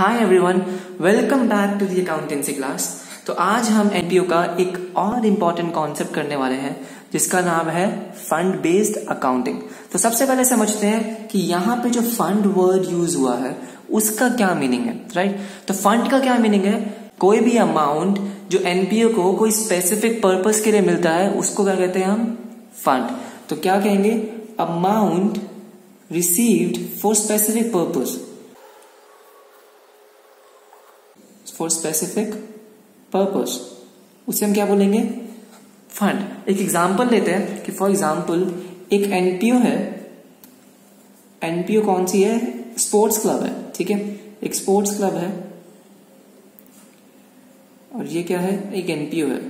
Hi everyone, welcome back to the accountancy class. तो आज हम एनपीओ का एक और इम्पॉर्टेंट कॉन्सेप्ट करने वाले हैं जिसका नाम है फंड बेस्ड अकाउंटिंग। तो सबसे पहले समझते हैं कि यहाँ पे जो फंड वर्ड यूज हुआ है उसका क्या मीनिंग है, राइट। तो फंड का क्या मीनिंग है? कोई भी अमाउंट जो एनपीओ को कोई स्पेसिफिक पर्पस के लिए मिलता है उसको क्या कहते हैं हम? फंड। तो क्या कहेंगे? Amount received for specific purpose, for specific purpose, उसे हम क्या बोलेंगे? फंड। एक एग्जांपल लेते हैं कि फॉर एग्जांपल एक एनपीओ है। एनपीओ कौन सी है? स्पोर्ट्स क्लब है, ठीक है। एक स्पोर्ट्स क्लब है और ये क्या है? एक एनपीओ है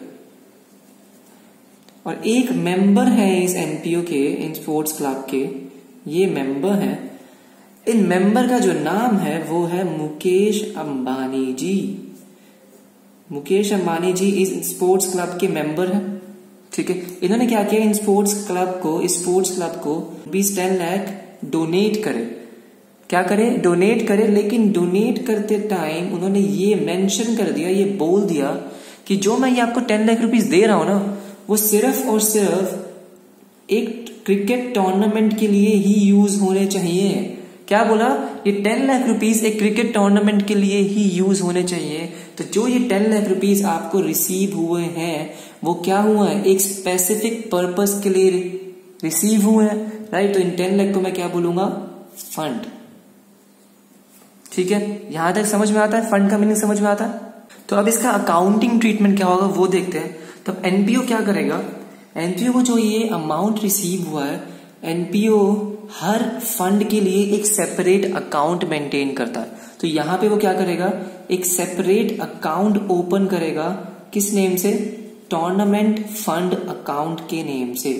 और एक मेंबर है इस एनपीओ के, इन स्पोर्ट्स क्लब के ये मेंबर है। इन मेंबर का जो नाम है वो है मुकेश अंबानी जी। मुकेश अंबानी जी इस स्पोर्ट्स क्लब के मेंबर हैं, ठीक है। इन्होंने क्या किया? इन स्पोर्ट्स क्लब को 10 लाख डोनेट करे। क्या करे? डोनेट करे। लेकिन डोनेट करते टाइम उन्होंने ये मेंशन कर दिया, ये बोल दिया कि जो मैं ये आपको 10 लाख रुपीस दे रहा हूं ना, वो सिर्फ और सिर्फ एक क्रिकेट टूर्नामेंट के लिए ही यूज होने चाहिए। क्या बोला? ये 10 लाख रुपीस एक क्रिकेट टूर्नामेंट के लिए ही यूज होने चाहिए। तो जो ये 10 लाख रुपीस आपको रिसीव हुए हैं वो क्या हुआ है? एक स्पेसिफिक पर्पस के लिए रिसीव हुए हैं, राइट। तो इन 10 लाख को मैं क्या बोलूंगा? फंड। ठीक है, यहां तक समझ में आता है? फंड का मीनिंग समझ में आता है? तो अब इसका अकाउंटिंग ट्रीटमेंट क्या होगा वो देखते हैं। तो एनपीओ क्या करेगा? एनपीओ को जो ये अमाउंट रिसीव हुआ है, एनपीओ हर फंड के लिए एक सेपरेट अकाउंट मेंटेन करता है। तो यहां पे वो क्या करेगा? एक सेपरेट अकाउंट ओपन करेगा। किस नेम से? टूर्नामेंट फंड अकाउंट के नेम से।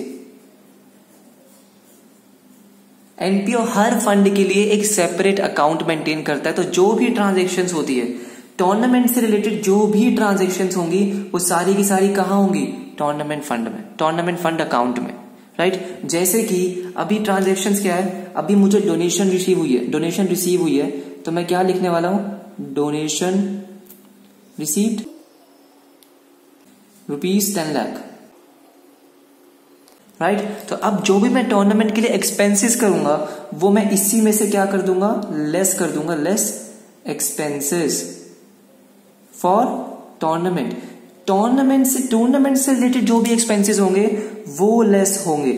एनपीओ हर फंड के लिए एक सेपरेट अकाउंट मेंटेन करता है। तो जो भी ट्रांजेक्शन्स होती है टूर्नामेंट से रिलेटेड, जो भी ट्रांजेक्शन्स होंगी वो सारी की सारी कहां होंगी? टूर्नामेंट फंड में, टूर्नामेंट फंड अकाउंट में, राइट। जैसे कि अभी ट्रांजेक्शन्स क्या है? अभी मुझे डोनेशन रिसीव हुई है, तो मैं क्या लिखने वाला हूं? Donation received rupees 10 lakh, right. तो अब जो भी मैं टूर्नामेंट के लिए एक्सपेंसेस करूंगा वो मैं इसी में से क्या कर दूंगा? लेस कर दूंगा, less expenses for tournament. Tournament से रिलेटेड जो भी एक्सपेंसेस होंगे वो लेस होंगे।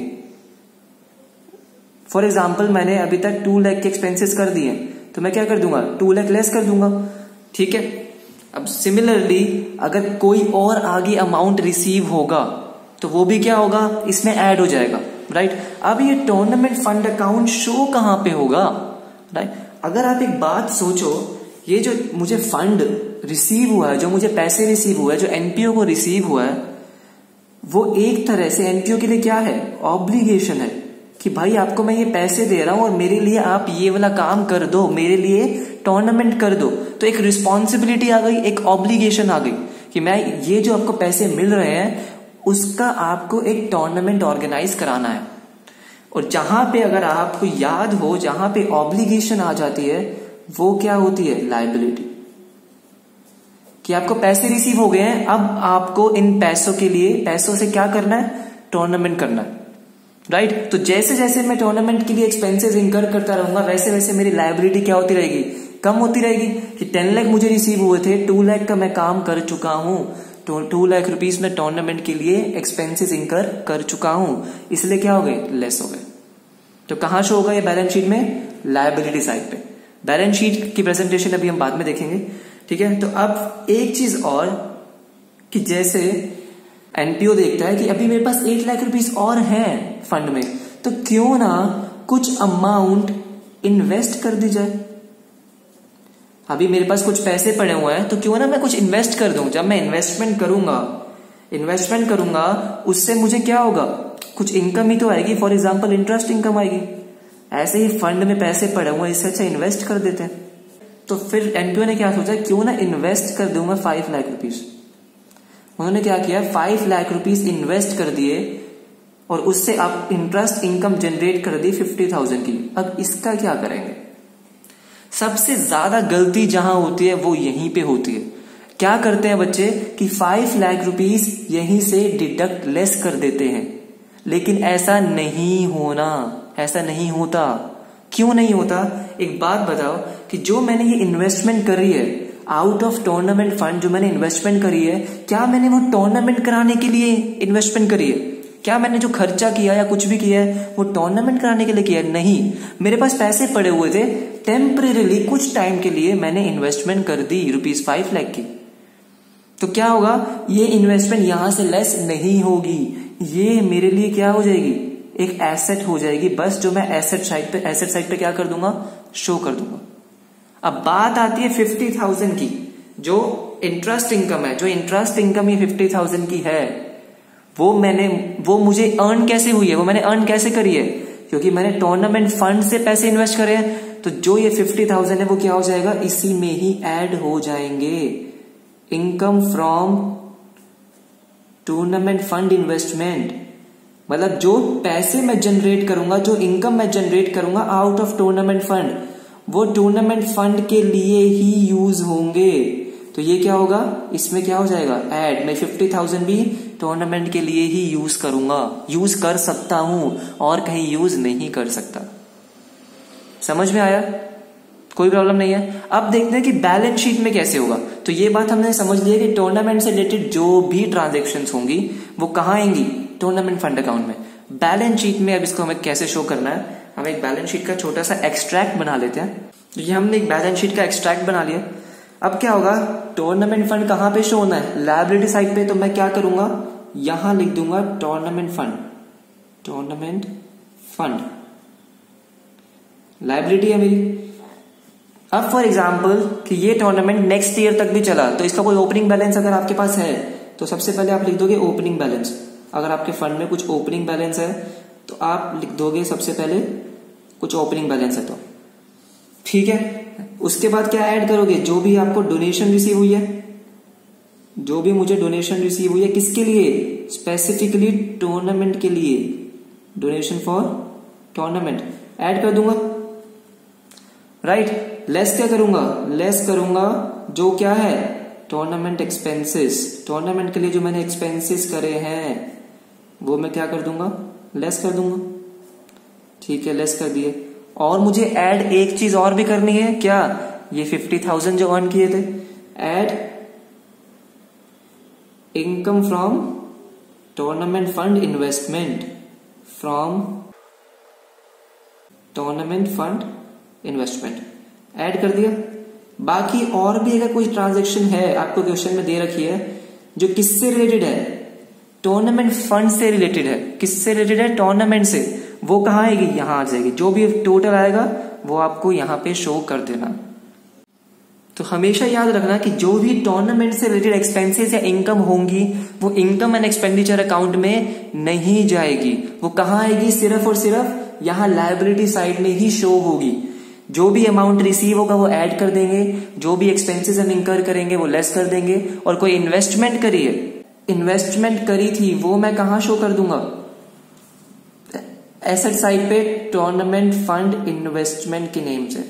फॉर एग्जाम्पल मैंने अभी तक 2 लाख के एक्सपेंसेस कर दिए, तो मैं क्या कर दूंगा? 2 लाख लेस कर दूंगा, ठीक है। अब सिमिलरली अगर कोई और आगे अमाउंट रिसीव होगा तो वो भी क्या होगा? इसमें ऐड हो जाएगा, राइट। अब ये टूर्नामेंट फंड अकाउंट शो कहां पे होगा, राइट। अगर आप एक बात सोचो, ये जो मुझे फंड रिसीव हुआ है, जो मुझे पैसे रिसीव हुआ है, जो एनपीओ को रिसीव हुआ है, वो एक तरह से एनपीओ के लिए क्या है? ऑब्लिगेशन है कि भाई आपको मैं ये पैसे दे रहा हूं और मेरे लिए आप ये वाला काम कर दो, मेरे लिए टूर्नामेंट कर दो। तो एक रिस्पॉन्सिबिलिटी आ गई, एक ऑब्लिगेशन आ गई कि मैं ये जो आपको पैसे मिल रहे हैं उसका आपको एक टूर्नामेंट ऑर्गेनाइज कराना है। और जहां पे अगर आपको याद हो, जहां पे ऑब्लिगेशन आ जाती है वो क्या होती है? लायबिलिटी। कि आपको पैसे रिसीव हो गए हैं, अब आपको इन पैसों के लिए, पैसों से क्या करना है? टूर्नामेंट करना है, राइट। तो जैसे जैसे मैं टूर्नामेंट के लिए एक्सपेंसेस इंकर करता रहूंगा वैसे वैसे मेरी लायबिलिटी क्या होती रहेगी? कम होती रहेगी। कि 10 लाख मुझे रिसीव हुए थे, 2 लाख का मैं काम कर चुका हूं, तो 2 लाख रुपीस में टूर्नामेंट के लिए एक्सपेंसेस इंकर कर चुका हूं, इसलिए क्या हो गए? लेस हो गए। तो कहां शो होगा ये? बैलेंस शीट में, लायबिलिटी साइड पे। बैलेंस शीट की प्रेजेंटेशन अभी हम बाद में देखेंगे, ठीक है। तो अब एक चीज और कि जैसे एनपीओ देखता है कि अभी मेरे पास 8 लाख रुपीस और हैं फंड में, तो क्यों ना कुछ अमाउंट इन्वेस्ट कर दी जाए। अभी मेरे पास कुछ पैसे पड़े हुए हैं, तो क्यों ना मैं कुछ इन्वेस्ट कर दूं। जब मैं इन्वेस्टमेंट करूंगा उससे मुझे क्या होगा? कुछ इनकम ही तो आएगी। फॉर एग्जाम्पल इंटरेस्ट इनकम आएगी। ऐसे ही फंड में पैसे पड़े हुए हैं, इससे अच्छा इन्वेस्ट कर देते हैं। तो फिर एनपीओ ने क्या सोचा? क्यों ना इन्वेस्ट कर दूं मैं 5 लाख रुपीस। उन्होंने क्या किया? 5 लाख रुपीस इन्वेस्ट कर दिए और उससे आप इंटरेस्ट इनकम जनरेट कर दी 50,000 की। अब इसका क्या करेंगे? सबसे ज्यादा गलती जहां होती है वो यहीं पे होती है। क्या करते हैं बच्चे कि 5 लाख रुपीस यहीं से डिडक्ट लेस कर देते हैं, लेकिन ऐसा नहीं होना, ऐसा नहीं होता। क्यों नहीं होता? एक बात बताओ कि जो मैंने ये इन्वेस्टमेंट करी है आउट ऑफ टूर्नामेंट फंड, जो मैंने इन्वेस्टमेंट करी है, क्या मैंने वो टूर्नामेंट कराने के लिए इन्वेस्टमेंट करी है? क्या मैंने जो खर्चा किया या कुछ भी किया है वो टूर्नामेंट कराने के लिए किया है? नहीं, मेरे पास पैसे पड़े हुए थे, टेम्परेरीली कुछ टाइम के लिए मैंने इन्वेस्टमेंट कर दी ₹5 लाख की। तो क्या होगा, ये इन्वेस्टमेंट यहां से लेस नहीं होगी, ये मेरे लिए क्या हो जाएगी, एक एसेट हो जाएगी बस, जो मैं एसेट साइड पे क्या कर दूंगा, शो कर दूंगा। अब बात आती है 50,000 की, जो इंटरेस्ट इनकम है, जो इंटरेस्ट इनकम ये 50,000 की है, वो मुझे अर्न कैसे हुई है, वो मैंने अर्न कैसे करी है, क्योंकि मैंने टूर्नामेंट फंड से पैसे इन्वेस्ट करे हैं। तो जो ये 50,000 है वो क्या हो जाएगा, इसी में ही ऐड हो जाएंगे। Income from tournament fund investment, मतलब जो पैसे मैं जनरेट करूंगा, जो इनकम मैं जनरेट करूंगा आउट ऑफ टूर्नामेंट फंड, वो टूर्नामेंट फंड के लिए ही यूज होंगे। तो ये क्या होगा, इसमें क्या हो जाएगा, ऐड। मैं 50,000 भी टूर्नामेंट के लिए ही यूज करूंगा, यूज कर सकता हूं और कहीं यूज नहीं कर सकता। समझ में आया? कोई प्रॉब्लम नहीं है। अब देखते हैं कि बैलेंस शीट में कैसे होगा। तो ये बात हमने समझ लिया कि टूर्नामेंट से रिलेटेड जो भी ट्रांजेक्शन्स होंगी वो कहाँ आएंगी, टूर्नामेंट फंड अकाउंट में। बैलेंस शीट में अब इसको हमें कैसे शो करना है, हम एक बैलेंस शीट का छोटा सा एक्सट्रैक्ट बना लेते हैं। तो ये हमने एक बैलेंस शीट का एक्सट्रैक्ट बना लिया। अब क्या होगा, टूर्नामेंट फंड कहां पे शो होना है, लायबिलिटी साइड पे। तो मैं क्या करूंगा, यहां लिख दूंगा tournament fund, tournament fund liability है मेरी। अब फॉर एग्जाम्पल कि ये टूर्नामेंट नेक्स्ट ईयर तक भी चला, तो इसका कोई ओपनिंग बैलेंस अगर आपके पास है तो सबसे पहले आप लिख दोगे ओपनिंग बैलेंस। अगर आपके फंड में कुछ ओपनिंग बैलेंस है तो आप लिख दोगे सबसे पहले कुछ ओपनिंग बैलेंस है तो ठीक है। उसके बाद क्या ऐड करोगे, जो भी आपको डोनेशन रिसीव हुई है, जो भी मुझे डोनेशन रिसीव हुई है, किसके लिए, स्पेसिफिकली टूर्नामेंट के लिए, डोनेशन फॉर टूर्नामेंट ऐड कर दूंगा, राइट। लेस क्या करूंगा, लेस करूंगा जो क्या है, टूर्नामेंट एक्सपेंसेस, टूर्नामेंट के लिए जो मैंने एक्सपेंसेस करे हैं वो मैं क्या कर दूंगा, लेस कर दूंगा। ठीक है, लेस कर दिए। और मुझे ऐड एक चीज और भी करनी है, क्या, ये 50,000 जो अर्न किए थे, add income from tournament fund investment, from tournament fund investment add कर दिया। बाकी और भी अगर कोई ट्रांजैक्शन है आपको क्वेश्चन में दे रखी है जो किससे रिलेटेड है, टूर्नामेंट फंड से रिलेटेड है। किससे रिलेटेड है, टूर्नामेंट से, वो कहां आएगी, यहां आ जाएगी। जो भी टोटल आएगा वो आपको यहां पे शो कर देना। तो हमेशा याद रखना कि जो भी टूर्नामेंट से रिलेटेड एक्सपेंसेस या इनकम होंगी वो इनकम एंड एक्सपेंडिचर अकाउंट में नहीं जाएगी, वो कहां आएगी, सिर्फ और सिर्फ यहां लायबिलिटी साइड में ही शो होगी। जो भी अमाउंट रिसीव होगा वो ऐड कर देंगे, जो भी एक्सपेंसेस हम इनकर करेंगे वो लेस कर देंगे। और कोई इन्वेस्टमेंट करिए, इन्वेस्टमेंट करी थी वो मैं कहां शो कर दूंगा, एसेट साइड पे टूर्नामेंट फंड इन्वेस्टमेंट के नेम से,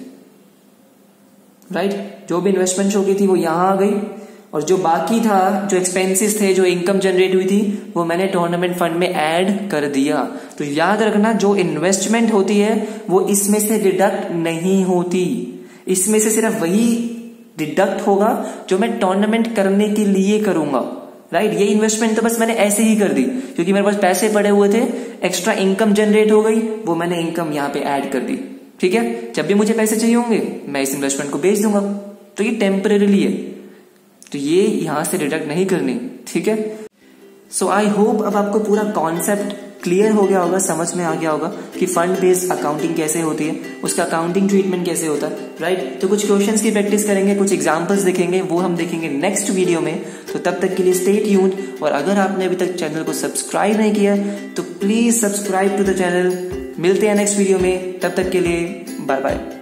राइट। जो भी इन्वेस्टमेंट शो की थी वो यहां आ गई, और जो बाकी था, जो एक्सपेंसेस थे, जो इनकम जनरेट हुई थी, वो मैंने टूर्नामेंट फंड में ऐड कर दिया। तो याद रखना, जो इन्वेस्टमेंट होती है वो इसमें से डिडक्ट नहीं होती, इसमें से सिर्फ वही डिडक्ट होगा जो मैं टूर्नामेंट करने के लिए करूंगा, राइट। ये इन्वेस्टमेंट तो बस मैंने ऐसे ही कर दी क्योंकि मेरे पास पैसे पड़े हुए थे, एक्स्ट्रा इनकम जनरेट हो गई, वो मैंने इनकम यहाँ पे ऐड कर दी। ठीक है, जब भी मुझे पैसे चाहिए होंगे मैं इस इन्वेस्टमेंट को बेच दूंगा। तो ये टेम्परेरीली है, तो ये यहां से डिडक्ट नहीं करनी। ठीक है, सो आई होप अब आपको पूरा कॉन्सेप्ट क्लियर हो गया होगा, समझ में आ गया होगा कि फंड बेस्ड अकाउंटिंग कैसे होती है, उसका अकाउंटिंग ट्रीटमेंट कैसे होता है, राइट। तो कुछ क्वेश्चंस की प्रैक्टिस करेंगे, कुछ एग्जांपल्स देखेंगे, वो हम देखेंगे नेक्स्ट वीडियो में। तो तब तक के लिए स्टे ट्यून्ड, और अगर आपने अभी तक चैनल को सब्सक्राइब नहीं किया तो please subscribe to the channel. मिलते हैं नेक्स्ट वीडियो में, तब तक के लिए बाय बाय।